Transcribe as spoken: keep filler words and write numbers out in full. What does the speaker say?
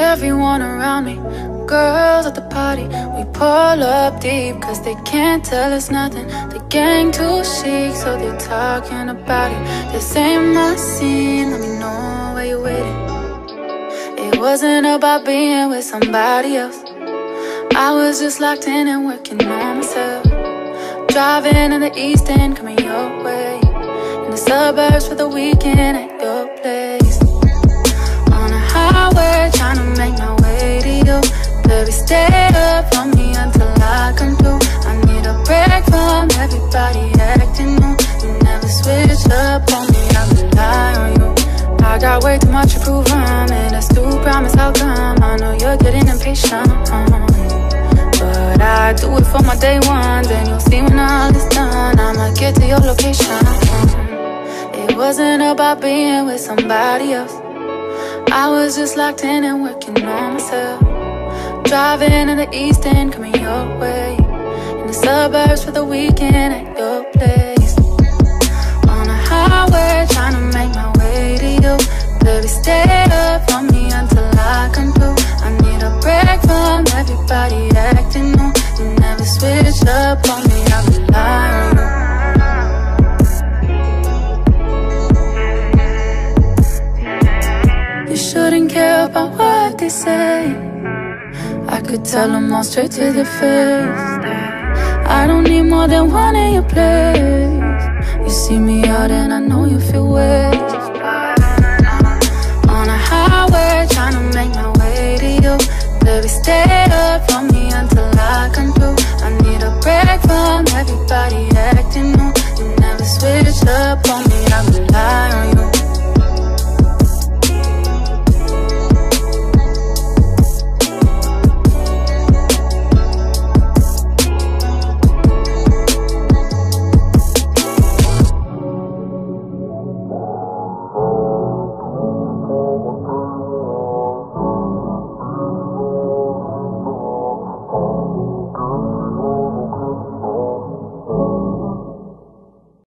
everyone around me. Girls at the party, we pull up deep, cause they can't tell us nothing. The gang too chic, so they're talking about it. This ain't my scene, let me know where you're waiting. It wasn't about being with somebody else. I was just locked in and working on myself. Driving in the East End, coming your way. In the suburbs for the weekend at your place. On a highway, trying to make my way to you. Baby, stay up on me until I come through. I need a break from everybody acting new. You never switch up on me, I rely on you. I got way too much to prove, I'm in a still promise I'll come. I know you're getting impatient, but I do it for my day ones, and you'll see when all is done. I'ma get to your location. It wasn't about being with somebody else. I was just locked in and working on myself. Driving in the East End, coming your way. In the suburbs for the weekend at your place. On a highway, trying to make my way to you. Baby, stay up on me until I come through. I need a break from everybody acting new. You never switch up on me, I rely on you. You shouldn't care about what they say. I could tell them all straight to their face. I don't need more than one in your place.